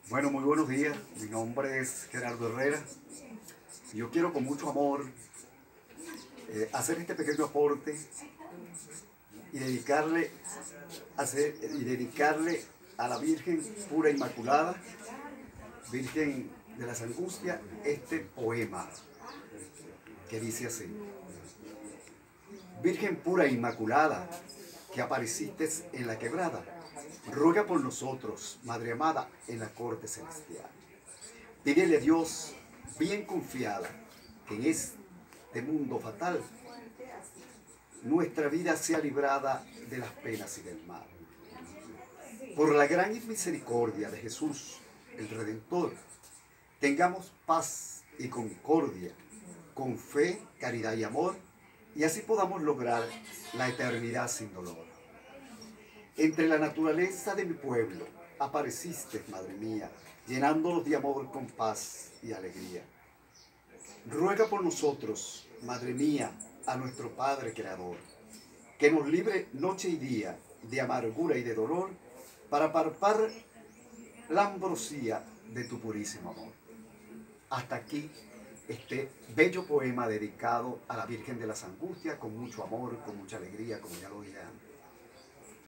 Bueno, muy buenos días. Mi nombre es Gerardo Herrera. Y yo quiero con mucho amor hacer este pequeño aporte y dedicarle a la Virgen pura Inmaculada, Virgen de las Angustias, este poema que dice así: Virgen pura e Inmaculada, que apareciste en la quebrada, ruega por nosotros, Madre amada, en la corte celestial. Pídele a Dios, bien confiada, que en este mundo fatal nuestra vida sea librada de las penas y del mal. Por la gran misericordia de Jesús, el Redentor, tengamos paz y concordia, con fe, caridad y amor, y así podamos lograr la eternidad sin dolor. Entre la naturaleza de mi pueblo apareciste, Madre mía, llenándolos de amor con paz y alegría. Ruega por nosotros, Madre mía, a nuestro Padre Creador, que nos libre noche y día de amargura y de dolor, para palpar la ambrosía de tu purísimo amor. Hasta aquí este bello poema dedicado a la Virgen de las Angustias, con mucho amor, con mucha alegría, como ya lo dije antes.